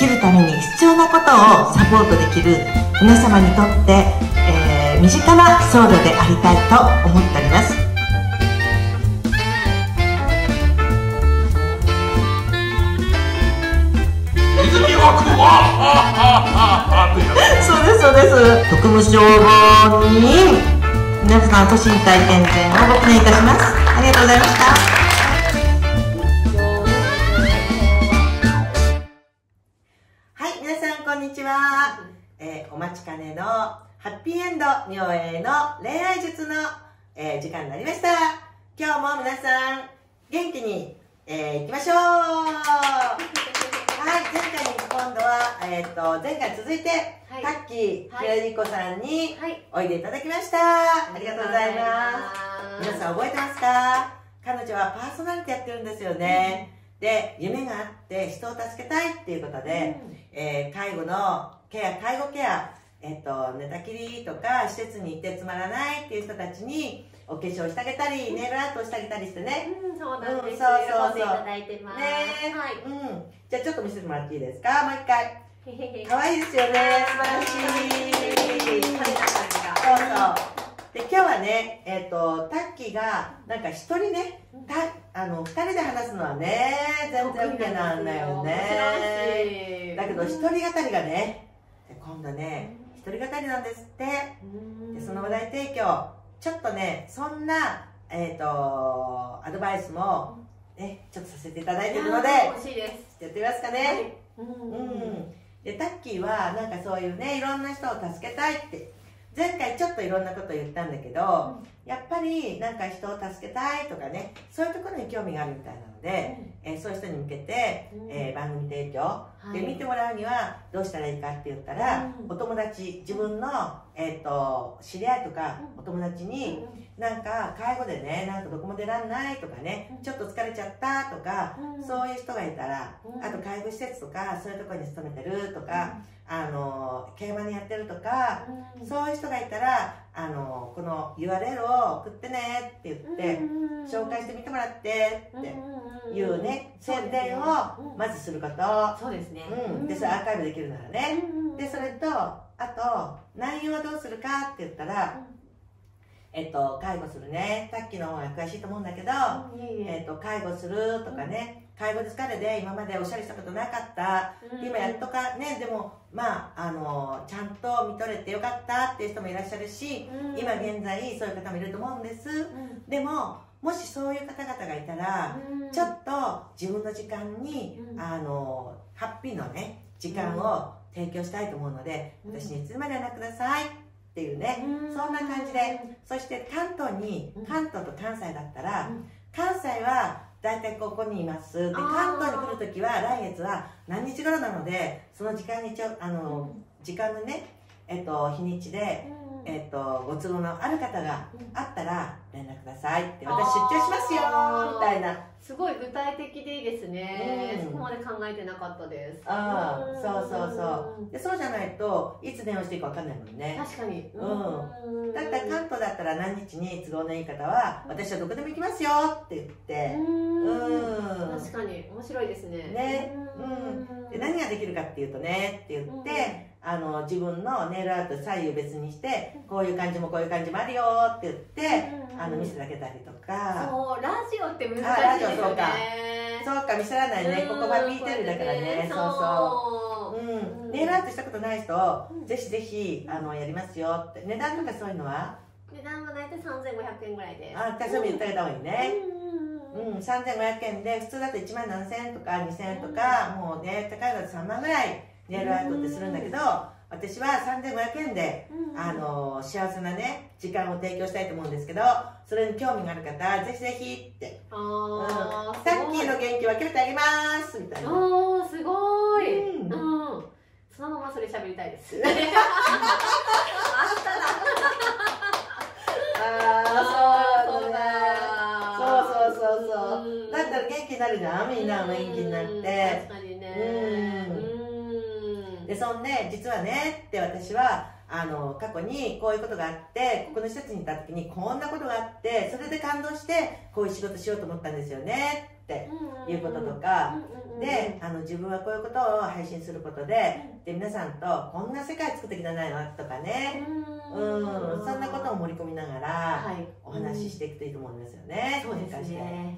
きるために必要なことをサポートできる皆様にとって、身近な僧侶でありたいと思っております。 泉枠はそうですそうです。特務消防に皆さん都心体験展をご記念いたします。ありがとうございました。はい、皆さんこんにちは。お待ちかねのハッピーエンド明英の恋愛術の、時間になりました。今日も皆さん元気に、いきましょう。はい、前回に今度は、前回続いて、タッキーひらりこさんにおいでいただきました。ありがとうございます。皆さん覚えてますか？彼女はパーソナリティやってるんですよね。で、夢があって人を助けたいっていうことで、介護のケア、介護ケア、寝たきりとか施設に行ってつまらないっていう人たちにお化粧してあげたり、ネイルアートをしてあげたりしてね。 そうなんです。喜んでいただいてます。 ね、 はい。 じゃあちょっと見せてもらっていいですか？もう一回。可愛いですよね。素晴らしい。そうそう。で、今日はね、タッキーがなんか一人ね、二人で話すのはね、全然 OK なんだよね。だけど一人語りがね、今度ね、一人語りなんですって。で、その話題提供、ちょっとね、そんなアドバイスもね、ちょっとさせていただいているので、 欲しいです。 やってみますかね。で、タッキーはなんかそういうね、いろんな人を助けたいって前回ちょっといろんなこと言ったんだけど、やっぱりなんか人を助けたいとかね、そういうところに興味があるみたいなので、そういう人に向けて、番組提供で見てもらうにはどうしたらいいかって言ったら、お友達、自分の、知り合いとかお友達に、なんか介護でね、なんかどこも出らんないとかね、ちょっと疲れちゃったとか、そういう人がいたら、あと介護施設とかそういうところに勤めてるとか、競馬にやってるとか、そういう人がいたらこの URL を送ってねって言って紹介してみてもらってっていうね、宣伝をまずすること。 そうですね。 で、それアーカイブできるならね。で、それとあと内容はどうするかって言ったら、介護するね、さっきの方が詳しいと思うんだけど、介護するとかね、介護で疲れで今までおしゃれしたことなかった、今やっとかね、でもまあちゃんと見とれてよかったっていう人もいらっしゃるし、今現在そういう方もいると思うんです。でももしそういう方々がいたら、ちょっと自分の時間にハッピーのね時間を提供したいと思うので、私にいつまで連絡くださいっていうね、そんな感じで。そして関東と関西だったら、関西は大体ここにいます。で、関東に来るときは来月は何日頃なので、その時間に時間のね、日にちで、ご都合のある方があったら連絡くださいって、私出張しますよみたいな。 すごい具体的でいいですね。そこまで考えてなかったです。 そうそうそう。で、そうじゃないといつ電話していいか分かんないもんね。 確かに。 だったら関東だったら何日に都合のいい方は私はどこでも行きますよって言って。 確かに面白いですね。 ね。で、何ができるかっていうとねって言って、自分のネイルアート左右別にしてこういう感じもこういう感じもあるよって言って見せてあげたりとか。 そう、ラジオって難しいですよね。 そうか、見せられないね。ここは PTL だからね。そうそう。ネイルアートしたことない人ぜひぜひやりますよって。値段とかそういうのは値段は大体3500円ぐらいです。 そういうの言ってあげた方がいいね。3500円で普通だと1万7000円とか2000円とか、もうね、高いのだと3万ぐらいネイルアートってするんだけど、私は3500円で幸せなね時間を提供したいと思うんですけど、それに興味がある方ぜひぜひって、さっきの元気分けてあげますみたいな。 おー、すごい。そのままそれ喋りたいです。あったそうだったら元気になるじゃん、みんな元気になって。 確かにね。 で、そんで実はねって私は過去にこういうことがあって、ここの施設にいた時にこんなことがあって、それで感動してこういう仕事しようと思ったんですよねっていうこととかで自分はこういうことを配信することで皆さんとこんな世界作ってきたんじゃないのとかね、そんなことを盛り込みながらお話ししていくといいと思うんですよね。 そうですね。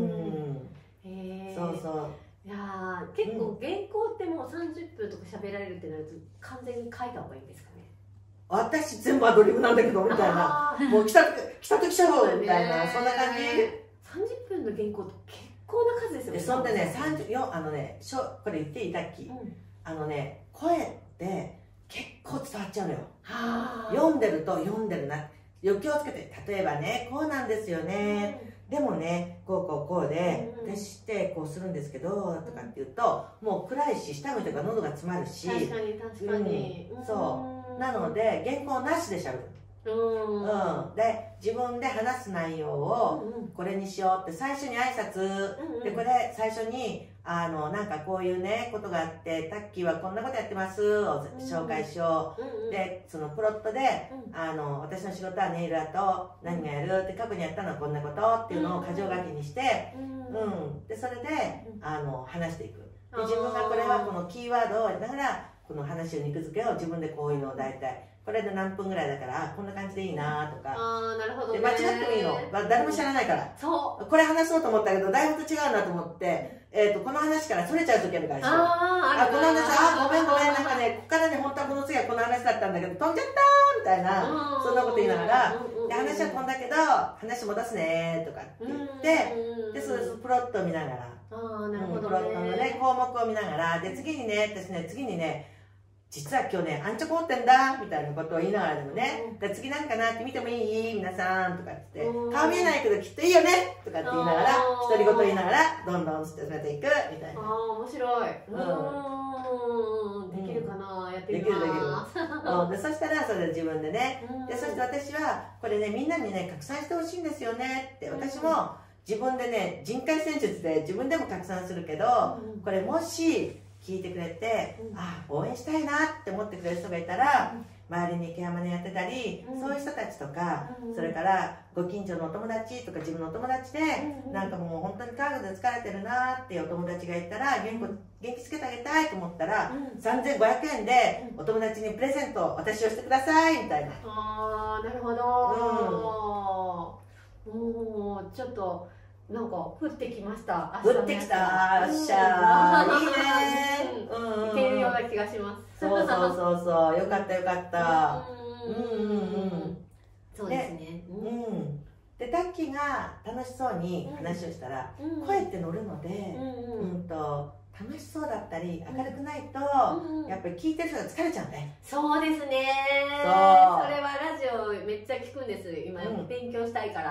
そうそう。 いや結構原稿ってもう30分とか喋られるってなると完全に書いた方がいいんですかね。 私全部アドリブなんだけどみたいな、もう来た時来ちゃおうみたいな、そんな感じ。 30分の原稿って結構な数ですよね。 そんでね、これ言っていいタッキー、声って結構伝わっちゃうのよ。読んでるな、余興をつけて、例えばね、こうなんですよね、でもね、こうで、私ってこうするんですけどとかって言うと、もう暗いし、下向いてるから喉が詰まるし、 確かに、 そうなので原稿なしでしゃべる。で自分で話す内容をこれにしようって最初に挨拶で、これ最初になんかこういうねことがあってタッキーはこんなことやってますを紹介しよう。でそのプロットで私の仕事はネイルアート何がやるって過去にやったのはこんなことっていうのを箇条書きにしてでそれで話していく。で自分がこれはこのキーワードをやりながらこの話を肉付けを自分でこういうのを大体これで何分ぐらいだからこんな感じでいいなとか。 なるほどね。 で間違ってもいいの、誰も知らないから。 そうこれ話そうと思ったけど台本と違うなと思って、この話からそれちゃう時あるからこの話ごめんなんかねここからね本当はこの次はこの話だったんだけど飛んじゃったみたいなそんなこと言いながらで話はこんだけど話戻すねとかって言ってでそれプロットを見ながらプロットのね項目を見ながらで次にね実は今日ねアンチョコ持ってんだみたいなことを言いながらでもねで次何かなって見てもいい皆さんとかって顔見えないけどきっといいよねとかって言いながら独り言言いながらどんどん進めていくみたいな。 面白い。できるかな、やってみます。 でそしたらそれで自分でねでそして私はこれねみんなにね拡散してほしいんですよねって私も自分でね人海戦術で自分でも拡散するけどこれもし聞いてくれて応援したいなって思ってくれる人がいたら周りにケアマネやってたりそういう人たちとかそれからご近所のお友達とか自分のお友達でなんかもう本当に家族で疲れてるなっていうお友達がいたら元気つけてあげたいと思ったら3500円でお友達にプレゼント私をしてくださいみたいな。 なるほど。もうちょっとなんか降ってきました。 降ってきた。よっしゃー。いいねー。いけるような気がします。 そう。よかった。 そうですね。 でタッキーが楽しそうに話をしたら声って乗るので、楽しそうだったり明るくないとやっぱり聞いてる人が疲れちゃうね。 そうですね。それはラジオめっちゃ聞くんです。今勉強したいから。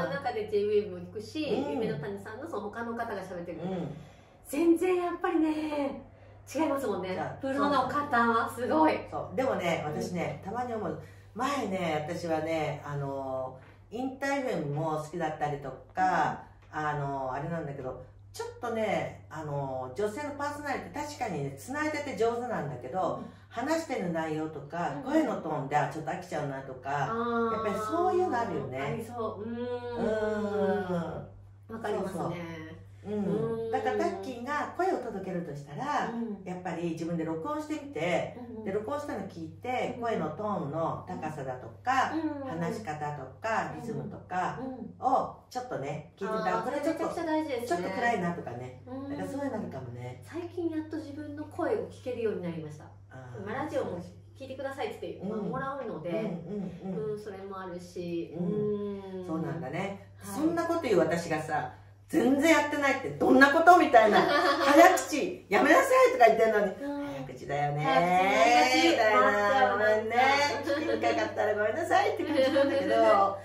今の中で J-Wave も聞くし、夢の谷さんの他の方が喋ってる。全然やっぱりね違いますもんね。プロの方はすごい。 でもね私ねたまに思う。前ね私はねインターフェムも好きだったりとかあれなんだけど。ちょっとね女性のパーソナリティ確かにねつないでて上手なんだけど話してる内容とか声のトーンでちょっと飽きちゃうなとかやっぱりそういうのあるよね。 ありそう。わかりますね。 だからタッキーが声を届けるとしたらやっぱり自分で録音してみてで録音したの聞いて声のトーンの高さだとか話し方とかリズムとかをちょっとね聞いてたらこれちょっと暗いなとかねだからそういうのあるかもね。 最近やっと自分の声を聞けるようになりました。ラジオも聞いてくださいってもらうのでそれもあるしそうなんだね。そんなこと言う私がさ全然やってないってどんなことみたいな早口やめなさいとか言ってるのに早口だよねみたいなごめんね聞きにくかったらごめんなさいって感じなんだけど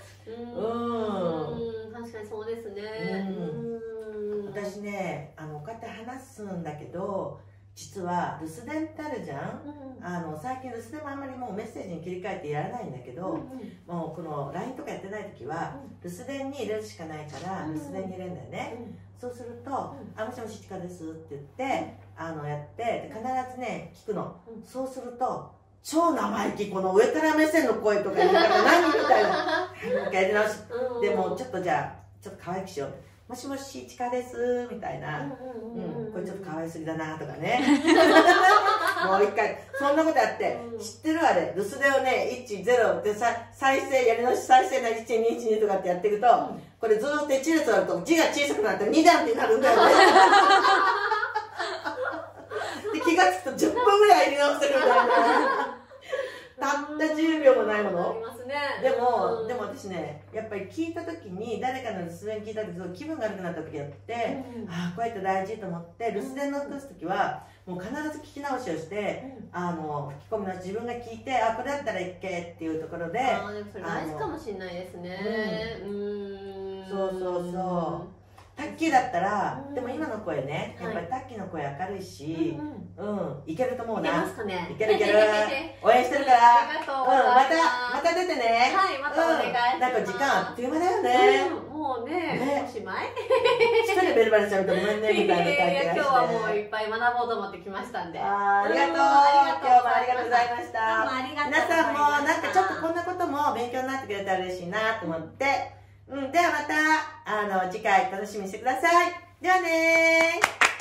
確かにそうですね。 私ねこうやって話すんだけど実は留守電ってあるじゃん、最近留守電もあんまりもうメッセージに切り替えてやらないんだけど、もうこの LINE とかやってない時は、留守電に入れるしかないから留守電に入れるんだよね、そうすると「もしもしちかです」って言ってやって必ずね聞くの、そうすると超生意気この上から目線の声とか言い方何みたいなもう一回やり直し、でもちょっとじゃあちょっと可愛くしようもしもし、ちかです、みたいな。これちょっと可愛すぎだな、とかね。もう一回、そんなことやって、知ってるあれ、留守電をね、1、0って再生、やり直し再生な1、2、1、2とかってやっていくと、これずーっと1列あると字が小さくなって2段ってなるんだよね。で、気がつくと10分ぐらいやり直してるみたいな。たった10秒もないもの。でも私ね、やっぱり聞いた時に、誰かの留守電聞いた時に気分が悪くなった時やって、ああ、こうやって大事と思って、留守電の落とす時は、もう必ず聞き直しをして、吹き込みの自分が聞いて、あ、これだったらいっけっていうところで。 ああ、でもそれ大事かもしれないですね。 そうそうそう。タッキーだったら、でも今の声ね、やっぱりタッキーの声明るいし、いけると思うな。いけるいける。応援してるから。また出てね。 はい、またお願いします。 なんか時間あっという間だよね。 もうね、おしまい。 一人ベルバレちゃうとごめんね、みたいな感じがして。 今日はもういっぱい学ぼうと思ってきましたんで。 ありがとう。今日もありがとうございました。皆さんもなんかちょっとこんなことも勉強になってくれたら嬉しいなと思って。ではまた、次回楽しみにしてください。ではねー。